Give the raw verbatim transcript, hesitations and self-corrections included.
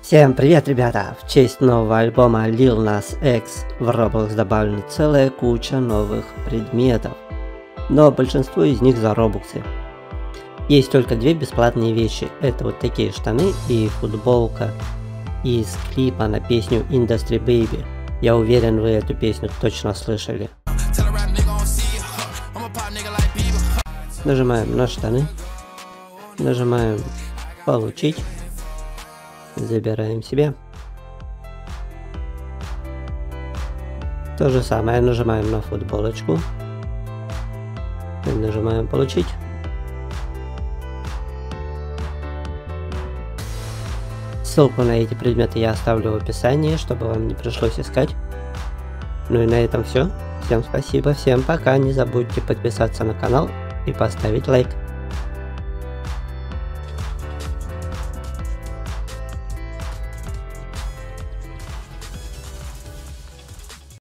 Всем привет, ребята! В честь нового альбома Lil Nas X в Roblox добавлена целая куча новых предметов, но большинство из них за робоксы. Есть только две бесплатные вещи, это вот такие штаны и футболка из клипа на песню Industry Baby. Я уверен, вы эту песню точно слышали. Нажимаем на штаны, нажимаем получить. Забираем себе. То же самое нажимаем на футболочку. И нажимаем получить. Ссылку на эти предметы я оставлю в описании, чтобы вам не пришлось искать. Ну и на этом все. Всем спасибо, всем пока. Не забудьте подписаться на канал и поставить лайк.